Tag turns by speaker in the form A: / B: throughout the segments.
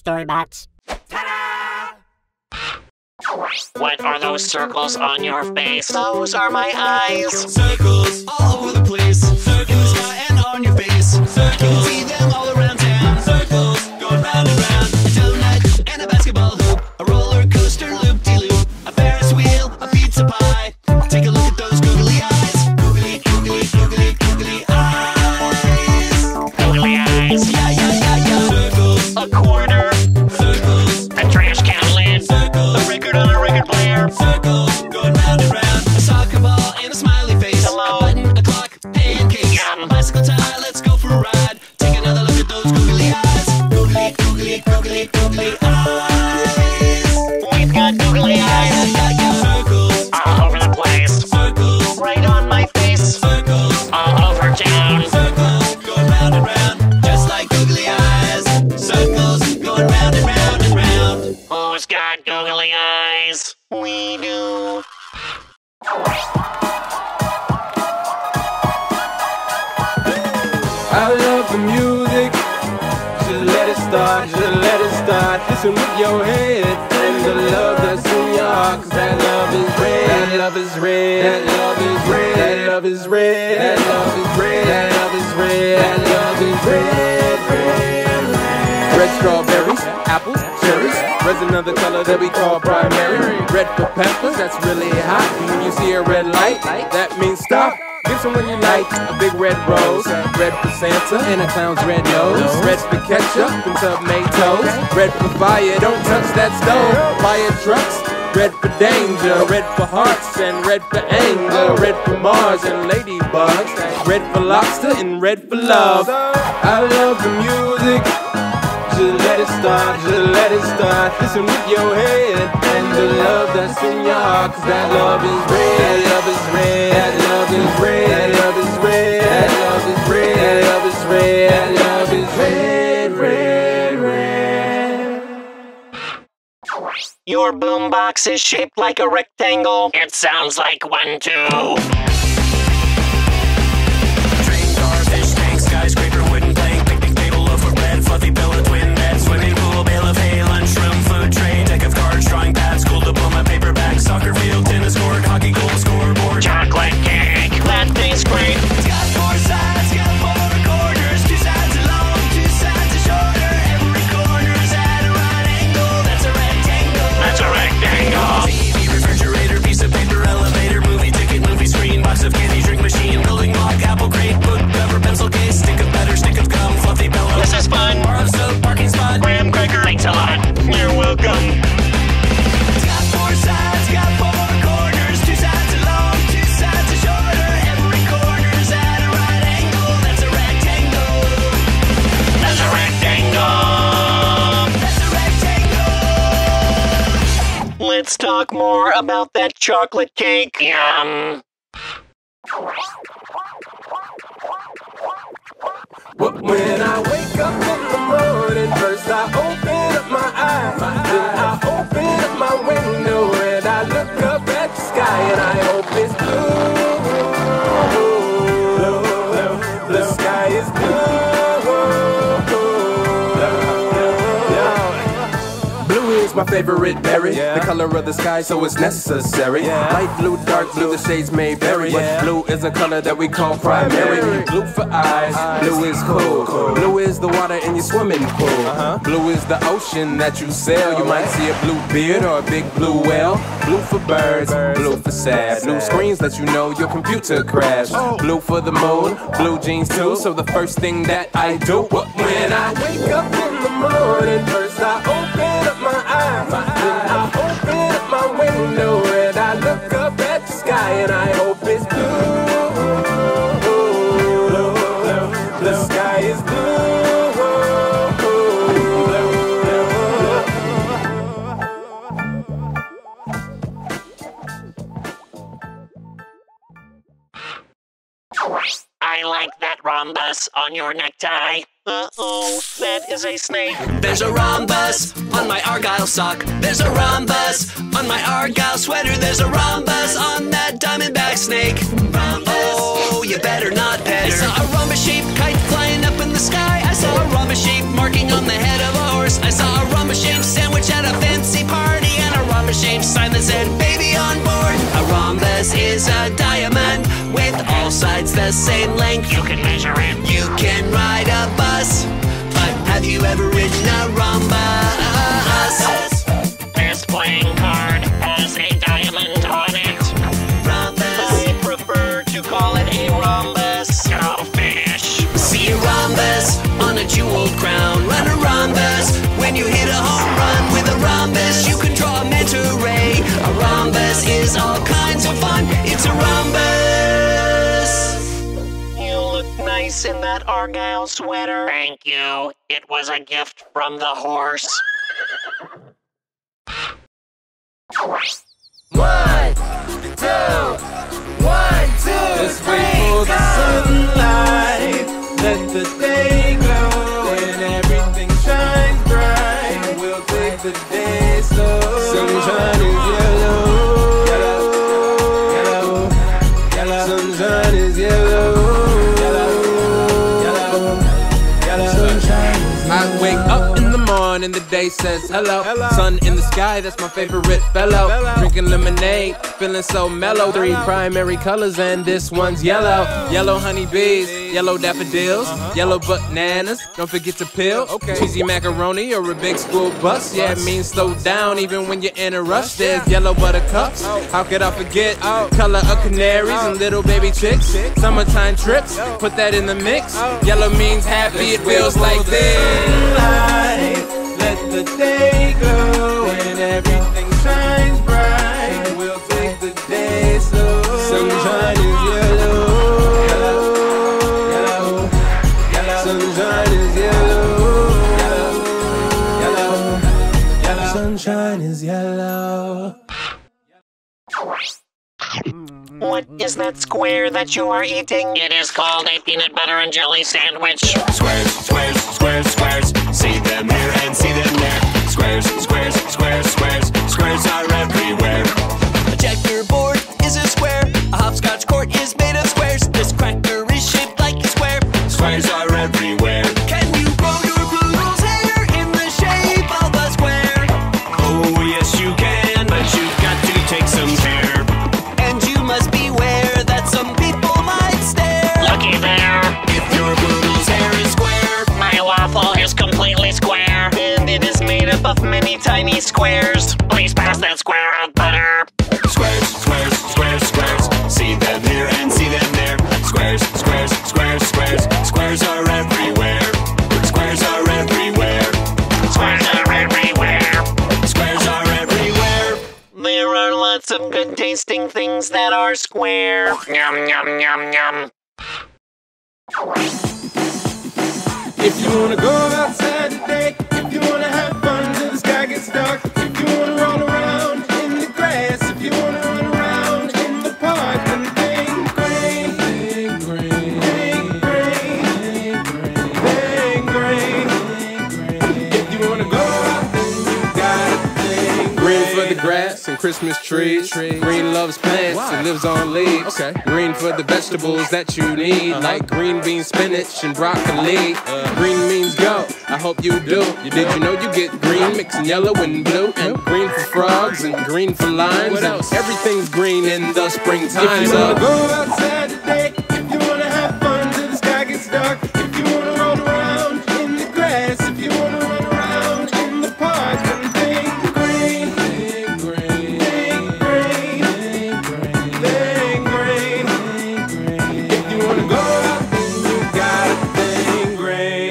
A: StoryBots.
B: What are those circles on your face? Those are my eyes.
C: Circles all over the place. Circles in the sky and on your face. Circles, you can see them all around town. Circles going round and round. A donut and a basketball hoop. A roller coaster loop-de-loop. A Ferris wheel, a pizza pie. Take a look at those googly eyes. Googly, googly, googly, googly eyes.
B: Googly eyes.
C: Yeah, yeah, yeah, yeah. Circles.
B: A quarter.
C: Circles.
B: A trash can lid.
C: Circles.
B: A record on a record player.
C: Circles going round and round. A soccer ball and a smiley face.
B: Hello.
C: A button, a clock, pancakes.
B: Yum.
C: A bicycle tire, let's go for a ride. Take another look at those googly eyes. Googly, googly, googly, googly eyes.
B: We've got googly eyes.
C: Yeah, yeah, yeah. Circles.
B: All over the place.
C: Circles.
B: Right on my face.
C: Circles.
B: All over town.
C: Circles going round and round. Just like googly eyes. Circles going round and round and round.
B: Who's got googly eyes? We do.
D: I love the music. Just let it start, just let it start. Listen with your head and the love that's in your heart. 'Cause that love is red, that love is red, that love is red, that love is red, that love is red, that love is red, that love is red, red, red. Red strawberries, apples, cherries. Red's another color that we call primary. Red for peppers, that's really hot. And when you see a red light, that means stop. Give someone you like a big red rose. Red for Santa and a clown's red nose. Red for ketchup and tomatoes. Red for fire, don't touch that stove. Fire trucks. Red for danger, red for hearts and red for anger. Red for Mars and ladybugs. Red for lobster and red for love. I love the music. Just let it start, just let it start. Listen with your head and the love that's in your heart. 'Cause that love is red, that love is red, that love is red, that love is red, that love is red, that love is red, that love is red, red, red.
B: Your boombox is shaped like a rectangle. It sounds like 1, 2.
C: Train, car, fish tank, skyscraper, wooden plank, picnic table, loaf of bread, fluffy pillow, twin bed, swimming pool, bale of hay, lunchroom, food tray, deck of cards, drawing pads, school diploma, paperback, soccer field, tennis court, hockey goal, scoreboard,
B: Chocolate cake. That tastes great.
C: It's got 4 sides, got 4 corners, 2 sides are long, 2 sides are shorter, every corner's at a right angle, that's a rectangle.
B: That's a rectangle.
C: TV, refrigerator, piece of paper, elevator, movie ticket, movie screen, box of candy, drink machine, building block, apple crate, book cover, pencil case, stick of butter, stick of gum, fluffy pillow.
B: This is fun.
C: Bar of soap, parking spot,
B: Graham cracker. Thanks a lot. You're welcome.
C: It's got 4 sides, got 4 corners, 2 sides are long, 2 sides are shorter, every corner's at a right angle, that's a rectangle.
B: That's a rectangle.
C: That's a rectangle.
B: Let's talk more about that chocolate cake. Yum.
D: But when I wake up in the morning, first I open up my eyes, then I open up my window and I look up at the sky and I hope it's blue. The sky is blue. Blue is my favorite berry, the color of the sky, so it's necessary. Light blue, dark blue, the shades may vary, but blue is a color that we call primary. Blue for eyes, blue is cool. Blue is the water in your swimming pool. Blue is the ocean that you sail. You might see a blue beard or a big blue whale. Blue for birds, blue for sad. Blue screens let you know your computer crashed. Blue for the moon, blue jeans too. So the first thing that I do when I wake up in the morning, first I open up my eyes, then I open up my window and I look up at the sky and I hope it's blue. The sky is blue.
B: I like that rhombus on your necktie. Uh-oh, that is a snake.
C: There's a rhombus on my Argyle sock. There's a rhombus on my Argyle sweater. There's a rhombus on that diamondback snake. Oh, you better not pet her. I saw a rhombus-shaped kite flying up in the sky. I saw a rhombus-shaped marking on the head of a horse. I saw a rhombus the same length.
B: You can measure it.
C: You can ride a bus, but have you ever ridden a rhombus?
B: This playing card has a diamond on it.
C: Rhombus.
B: I prefer to call it a rhombus. Go fish.
C: See a rhombus on a jeweled crown. Run a rhombus when you hit a home run. With a rhombus you can draw a manta ray. A rhombus is all kinds of fun. It's a rhombus.
B: You look nice in that Argyle sweater. Thank you. It was a gift from the horse.
D: 1, 2, 1, 2, let's wait for the sunlight. Let the day glow and everything shines bright. We'll take the day slow. Sunshine is yellow, yellow, yellow. Sunshine is yellow, yellow, yellow, yellow. Sunshine is yellow. I wake up in the morning, the day says hello. Sun in the sky, that's my favorite fellow. Drinking lemonade, feeling so mellow. 3 primary colors and this one's yellow. Yellow honeybees, yellow daffodils, yellow bananas, don't forget to peel. Cheesy macaroni or a big school bus. Yeah, it means slow down even when you're in a rush. There's yellow buttercups, how could I forget? Color of canaries and little baby chicks. Summertime trips, put that in the mix. Yellow means happy, it feels like this. Let the day go and everything shines bright. We'll take the day slow. Sunshine is yellow, yellow, yellow, yellow. Sunshine is yellow, yellow, yellow, yellow. Sunshine is yellow.
B: What is that square that you are eating? It is called a peanut butter and jelly sandwich.
C: Squares, squares, squares, squares. See them here and see them there. Squares, squares, squares, squares. Squares are everywhere. A checkerboard is a square. A hopscotch court is made of squares. This cracker is shaped like a square. Squares are everywhere. Can you grow your poodle's hair in the shape of a square? Oh yes you can, but you've got to take some care. And you must beware that some people might stare.
B: Looky there.
C: If your poodle's hair is square,
B: My waffle is completely square, and it is made up of many tiny squares. Please pass that square of butter.
C: squares, squares, squares, squares. See them here and see them there. Squares, squares, squares, squares. Squares are everywhere. Squares are everywhere.
B: Squares are everywhere.
C: Squares are everywhere.
B: There are lots of good tasting things that are square. Yum, yum, yum, yum.
D: If you wanna go outside today, if you wanna have fun till the sky gets dark, if you wanna roll around in the grass, if you wanna run around in the park, then think green, think green, think green, think green, think green, think green. If you wanna go out, then you gotta think green for the grass and Christmas trees. Green loves plants and lives on leaves. Green for the vegetables that you need, like green beans, spinach, and broccoli. Green means go, I hope you do. Did you know you get green mixing yellow and blue? And green for frogs and green for limes. And everything's green in the springtime. If you wanna go outside today, if you wanna have fun till the sky gets dark, if you wanna roll around in the grass, if you wanna run around in the park, then think green, think green, think green, think green, think green, think green. If you wanna go out, then you gotta think green.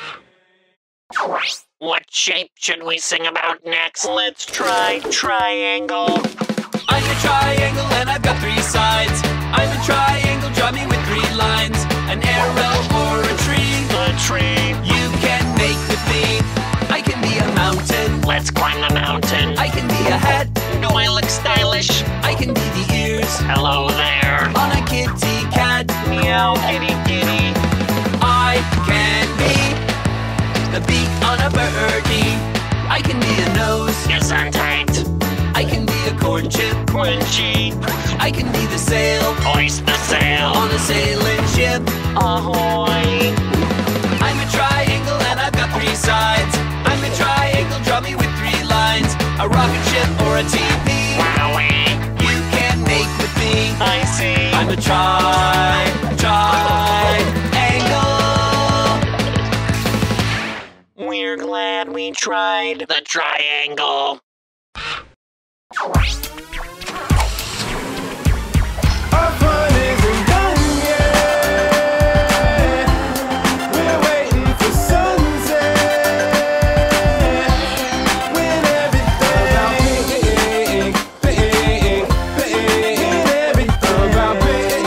B: What shape should we sing about next? Let's try triangle.
C: I'm a triangle and I've got 3 sides. I'm a triangle, draw me with 3 lines. An arrow or a tree.
B: A tree.
C: You can make with me. I can be a mountain.
B: Let's climb the mountain.
C: I can be a hat.
B: Do I look stylish?
C: I can be the ears
B: Hello there.
C: on a kitty cat.
B: Meow, kitty, kitty.
C: I can be the beak on a birdie. I can be a nose.
B: Yes, I'm tight.
C: I can be a corn chip.
B: Crunchy.
C: I can be the sail
B: Hoist the sail.
C: on a sailing ship.
B: Ahoy.
C: I'm a triangle and I've got 3 sides. I'm a triangle, draw me with 3 lines. A rocket ship or a TV.
B: Wowie.
C: You can make with me.
B: I see.
C: I'm a
B: glad we tried the triangle.
D: Our fun isn't done yet. We're waiting for sunset. When everything about pink, everything about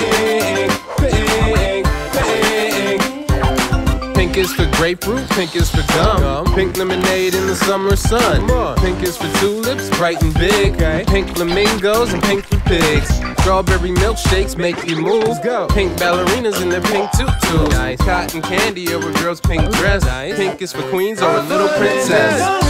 D: pink. Pink is for grapefruit, pink is for gum. Pink lemonade in the summer sun. Pink is for tulips, bright and big. Pink flamingos and pink for pigs. Strawberry milkshakes make you move. Pink ballerinas in their pink tutus. Cotton candy or a girl's pink dress. Pink is for queens or a little princess.